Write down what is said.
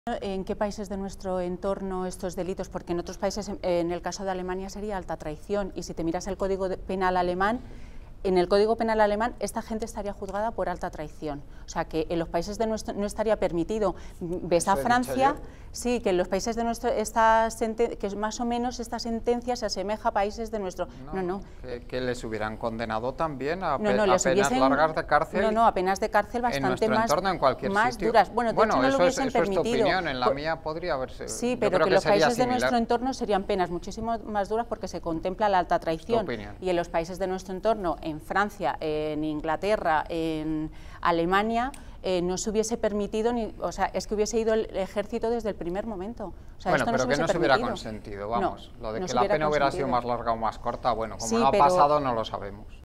¿En qué países de nuestro entorno estos delitos? Porque en otros países, en el caso de Alemania, sería alta traición, y si te miras el Código Penal alemán, en el Código Penal alemán esta gente estaría juzgada por alta traición, o sea que en los países de nuestro no estaría permitido. Ves a Francia, sí, que en los países de nuestro que más o menos esta sentencia se asemeja a países de nuestro. No. Que les hubieran condenado también a les penas largas de cárcel. A penas de cárcel bastante en nuestro entorno, en cualquier más sitio. duras. Bueno, de hecho no lo hubiesen eso permitido. Es tu opinión, en la mía podría haberse. Sí, pero que los países de nuestro entorno serían penas muchísimo más duras porque se contempla la alta traición. Y en los países de nuestro entorno, en Francia, en Inglaterra, en Alemania, no se hubiese permitido, o sea, es que hubiese ido el ejército desde el primer momento. O sea, bueno, esto pero que no se hubiera consentido, vamos. Lo de que la pena hubiera sido más larga o más corta, bueno, como no ha pasado no lo sabemos.